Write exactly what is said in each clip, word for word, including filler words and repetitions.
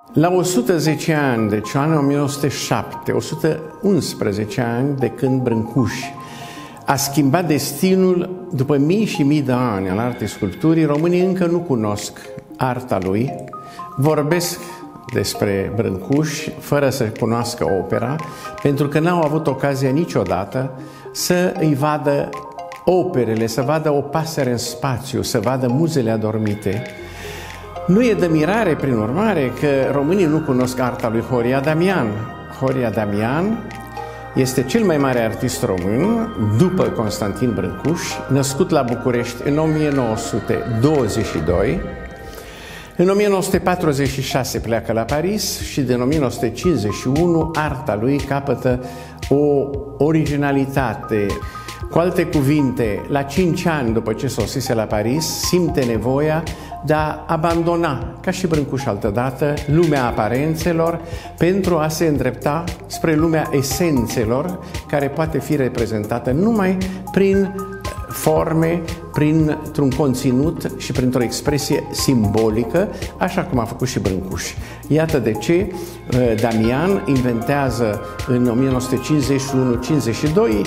La o sută zece ani, deci anul o mie nouă sute șapte, o sută unsprezece ani de când Brâncuș a schimbat destinul după mii și mii de ani al artei sculpturii, românii încă nu cunosc arta lui, vorbesc despre Brâncuș fără să cunoască opera, pentru că n-au avut ocazia niciodată să îi vadă operele, să vadă o pasăre în spațiu, să vadă muzele adormite. Nu e de mirare, prin urmare, că românii nu cunosc arta lui Horia Damian. Horia Damian este cel mai mare artist român, după Constantin Brâncuș, născut la București în o mie nouă sute douăzeci și doi. În o mie nouă sute patruzeci și șase pleacă la Paris și din o mie nouă sute cincizeci și unu arta lui capătă o originalitate. Cu alte cuvinte, la cinci ani după ce sosise la Paris, simte nevoia de a abandona, ca și Brâncuș altădată, lumea aparențelor pentru a se îndrepta spre lumea esențelor, care poate fi reprezentată numai prin forme, printr-un conținut și printr-o expresie simbolică, așa cum a făcut și Brâncuș. Iată de ce Damian inventează în o mie nouă sute cincizeci și unu cincizeci și doi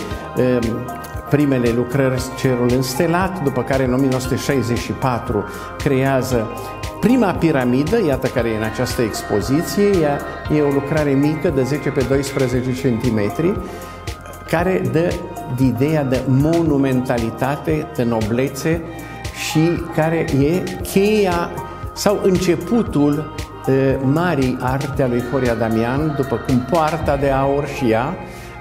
primele lucrări Cerul înstelat, după care în o mie nouă sute șaizeci și patru creează prima piramidă, iată care e în această expoziție. Ea e o lucrare mică de zece pe doisprezece centimetri, care dă ideea de monumentalitate, de noblețe și care e cheia sau începutul e, marii arte a lui Horia Damian, după cum Poarta de Aur și ea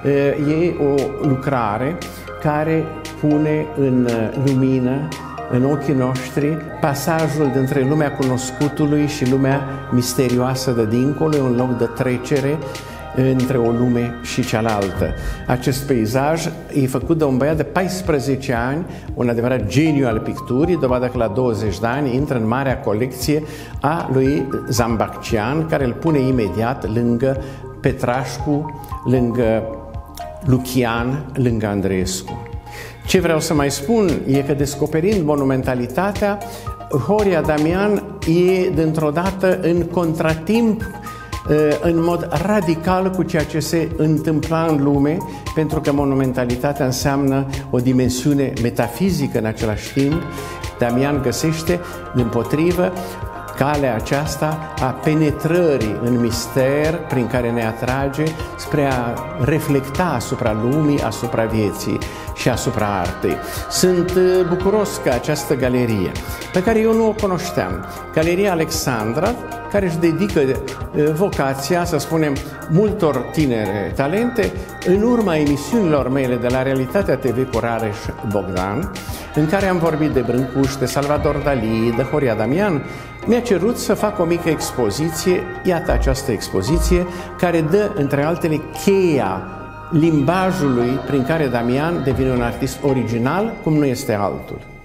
e o lucrare care pune în lumină, în ochii noștri, pasajul dintre lumea cunoscutului și lumea misterioasă de dincolo, un loc de trecere între o lume și cealaltă. Acest peisaj e făcut de un băiat de paisprezece ani, un adevărat geniu al picturii, dovadă că la douăzeci de ani intră în marea colecție a lui Zambacian, care îl pune imediat lângă Petrașcu, lângă Lucian, lângă Andreescu. Ce vreau să mai spun e că, descoperind monumentalitatea, Horia Damian e dintr-o dată în contratimp, în mod radical cu ceea ce se întâmpla în lume, pentru că monumentalitatea înseamnă o dimensiune metafizică în același timp. Damian găsește, dimpotrivă, calea aceasta a penetrării în mister, prin care ne atrage spre a reflecta asupra lumii, asupra vieții și asupra artei. Sunt bucuros că această galerie, pe care eu nu o cunoșteam, Galeria Alexandra, care își dedică vocația, să spunem, multor tinere talente, în urma emisiunilor mele de la Realitatea T V cu Rareș Bogdan, în care am vorbit de Brâncuș, de Salvador Dalí, de Horia Damian, mi-a cerut să fac o mică expoziție, iată această expoziție, care dă, între altele, cheia limbajului prin care Damian devine un artist original, cum nu este altul.